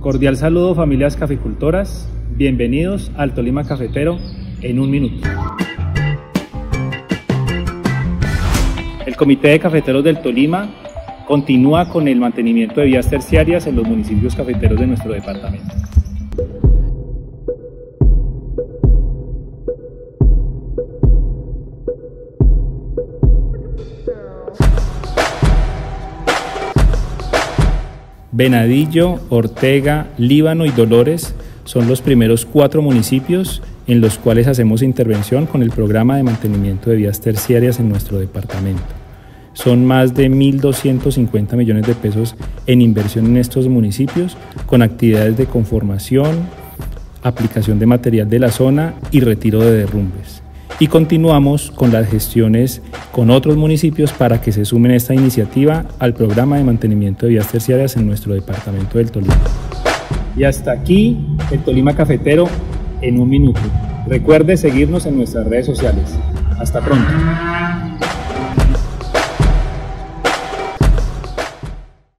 Cordial saludo, familias caficultoras, bienvenidos al Tolima Cafetero en un minuto. El Comité de Cafeteros del Tolima continúa con el mantenimiento de vías terciarias en los municipios cafeteros de nuestro departamento. Venadillo, Ortega, Líbano y Dolores son los primeros 4 municipios en los cuales hacemos intervención con el programa de mantenimiento de vías terciarias en nuestro departamento. Son más de 1.250 millones de pesos en inversión en estos municipios, con actividades de conformación, aplicación de material de la zona y retiro de derrumbes. Y continuamos con las gestiones con otros municipios para que se sumen a esta iniciativa al programa de mantenimiento de vías terciarias en nuestro departamento del Tolima. Y hasta aquí el Tolima Cafetero en un minuto. Recuerde seguirnos en nuestras redes sociales. Hasta pronto.